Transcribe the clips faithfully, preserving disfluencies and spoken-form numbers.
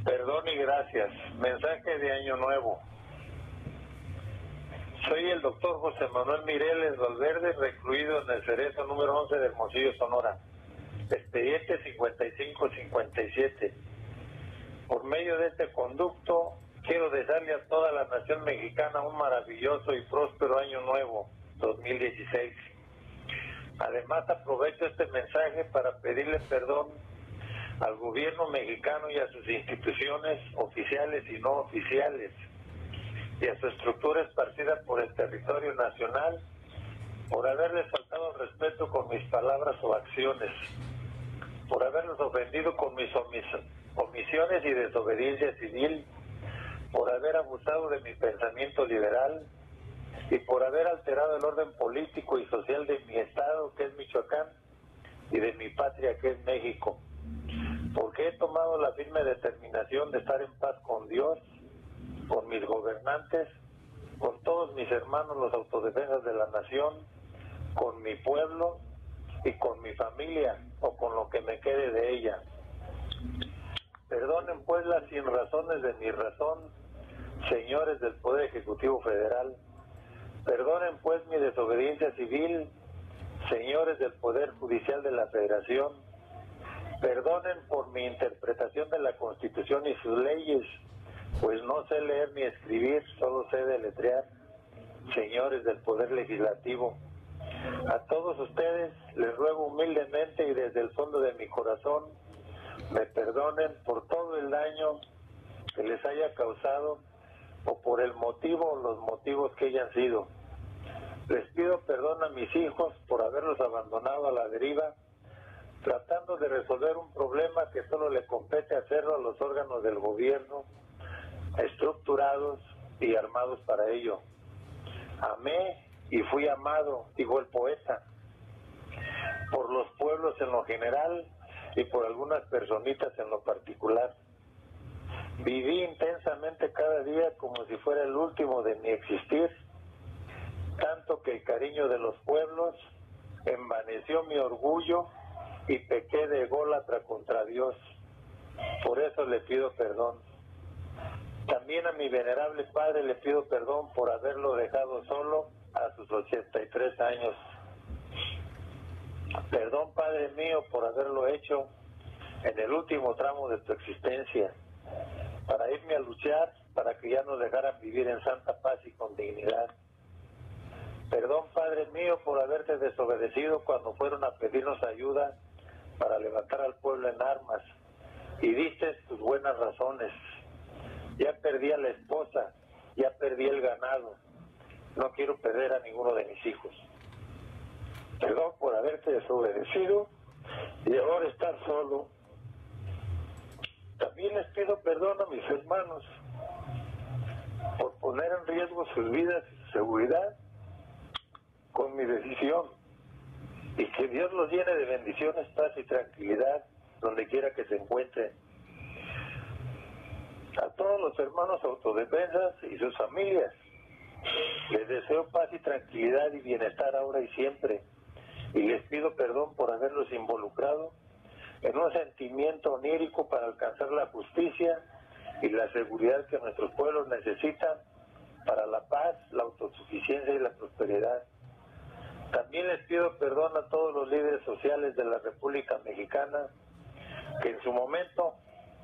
Perdón y gracias. Mensaje de Año Nuevo. Soy el doctor José Manuel Mireles Valverde, recluido en el Cerezo número once de Hermosillo, Sonora. Expediente cincuenta y cinco cincuenta y siete. Por medio de este conducto, quiero desearle a toda la nación mexicana un maravilloso y próspero Año Nuevo dos mil dieciséis. Además, aprovecho este mensaje para pedirle perdón al gobierno mexicano y a sus instituciones oficiales y no oficiales, y a su estructura esparcida por el territorio nacional, por haberles faltado el respeto con mis palabras o acciones, por haberlos ofendido con mis omis omisiones y desobediencia civil, por haber abusado de mi pensamiento liberal y por haber alterado el orden político y social de mi estado, que es Michoacán, y de mi patria, que es México, porque he tomado la firme determinación de estar en paz con Dios, con mis gobernantes, con todos mis hermanos los autodefensas de la nación, con mi pueblo y con mi familia, o con lo que me quede de ella. Perdonen pues las sinrazones de mi razón, señores del Poder Ejecutivo Federal. Perdonen pues mi desobediencia civil, señores del Poder Judicial de la Federación. Perdonen por mi interpretación de la Constitución y sus leyes, pues no sé leer ni escribir, solo sé deletrear, señores del Poder Legislativo. A todos ustedes les ruego humildemente y desde el fondo de mi corazón me perdonen por todo el daño que les haya causado o por el motivo o los motivos que hayan sido. Les pido perdón a mis hijos por haberlos abandonado a la deriva, tratando de resolver un problema que solo le compete hacerlo a los órganos del gobierno, estructurados y armados para ello. Amé y fui amado, dijo el poeta, por los pueblos en lo general y por algunas personitas en lo particular. Viví intensamente cada día como si fuera el último de mi existir, tanto que el cariño de los pueblos envaneció mi orgullo y pequé de ególatra contra Dios. Por eso le pido perdón. También a mi venerable padre le pido perdón por haberlo dejado solo a sus ochenta y tres años. Perdón, Padre mío, por haberlo hecho en el último tramo de tu existencia, para irme a luchar para que ya nos dejaran vivir en santa paz y con dignidad. Perdón, Padre mío, por haberte desobedecido cuando fueron a pedirnos ayuda para levantar al pueblo en armas, y diste tus buenas razones. Ya perdí a la esposa, ya perdí el ganado, no quiero perder a ninguno de mis hijos. Perdón por haberte desobedecido y ahora estar solo. También les pido perdón a mis hermanos por poner en riesgo sus vidas y su seguridad con mi decisión, y que Dios los llene de bendiciones, paz y tranquilidad donde quiera que se encuentren. A todos los hermanos autodefensas y sus familias les deseo paz y tranquilidad y bienestar ahora y siempre, y les pido perdón por haberlos involucrado en un sentimiento onírico para alcanzar la justicia y la seguridad que nuestros pueblos necesitan para la paz, la autosuficiencia y la prosperidad. También les pido perdón a todos los líderes sociales de la República Mexicana que en su momento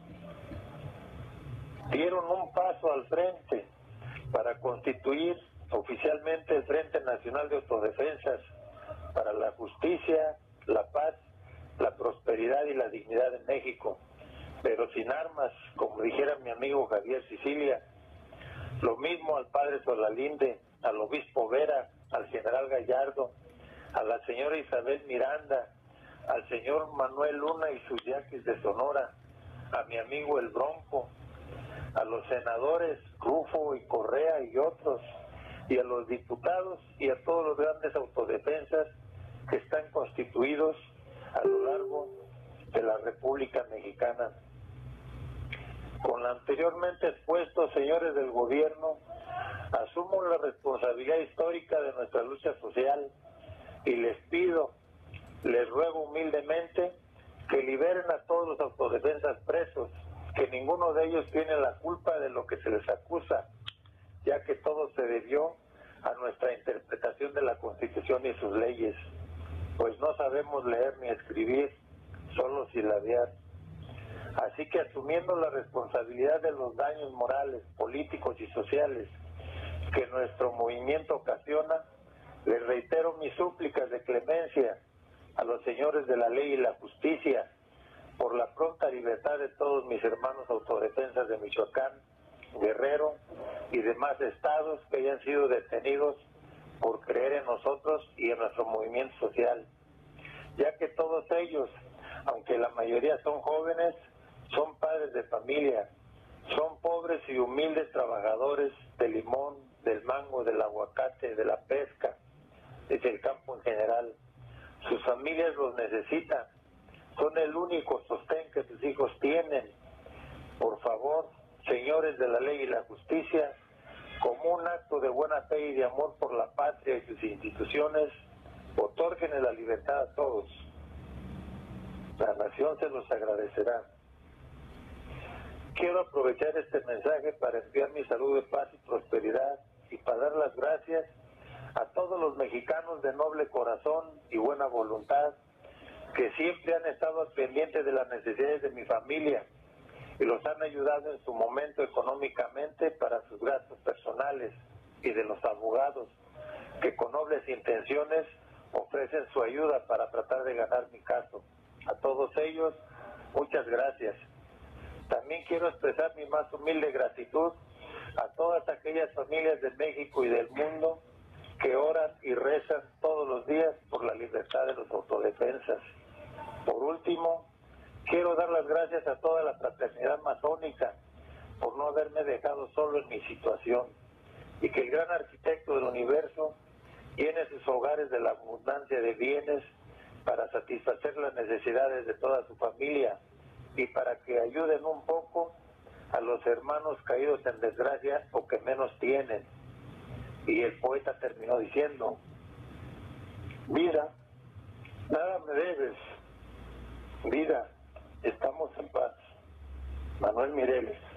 dieron un paso al frente para constituir oficialmente el Frente Nacional de Autodefensas para la justicia, la paz, la prosperidad y la dignidad de México, pero sin armas, como dijera mi amigo Javier Sicilia. Lo mismo al padre Solalinde, al obispo Vera, al general Gallardo, a la señora Isabel Miranda, al señor Manuel Luna y sus yaquis de Sonora, a mi amigo el Bronco, a los senadores Rufo y Correa y otros, y a los diputados y a todos los grandes autodefensas que están constituidos a lo largo de la República Mexicana. Con lo anteriormente expuesto, señores del gobierno, asumo la responsabilidad histórica de nuestra lucha social y les pido, les ruego humildemente que liberen a todos los autodefensas presos que ninguno de ellos tiene la culpa de lo que se les acusa, ya que todo se debió a nuestra interpretación de la Constitución y sus leyes, pues no sabemos leer ni escribir, solo silabear. Así que asumiendo la responsabilidad de los daños morales, políticos y sociales que nuestro movimiento ocasiona, les reitero mis súplicas de clemencia a los señores de la ley y la justicia por la pronta libertad de todos mis hermanos autodefensas de Michoacán, Guerrero y demás estados que hayan sido detenidos por creer en nosotros y en nuestro movimiento social, ya que todos ellos, aunque la mayoría son jóvenes, son padres de familia, son pobres y humildes trabajadores del limón, del mango, del aguacate, de la pesca, del campo en general. Sus familias los necesitan, son el único sostén que sus hijos tienen. Por favor, señores de la ley y la justicia, como un acto de buena fe y de amor por la patria y sus instituciones, otórguenle la libertad a todos. La nación se los agradecerá. Quiero aprovechar este mensaje para enviar mi salud de paz y prosperidad y para dar las gracias a todos los mexicanos de noble corazón y buena voluntad que siempre han estado pendientes de las necesidades de mi familia y los han ayudado en su momento económicamente para sus gastos personales, y de los abogados que con nobles intenciones ofrecen su ayuda para tratar de ganar mi caso. A todos ellos, muchas gracias. También quiero expresar mi más humilde gratitud a todas aquellas familias de México y del mundo que oran y rezan todos los días por la libertad de los autodefensas. Por último, quiero dar las gracias a toda la fraternidad masónica por no haberme dejado solo en mi situación, y que el gran arquitecto del universo llene sus hogares de la abundancia de bienes para satisfacer las necesidades de toda su familia y para que ayuden un poco a los hermanos caídos en desgracia o que menos tienen. Y el poeta terminó diciendo: vida, nada me debes, vida, estamos en paz. Manuel Mireles.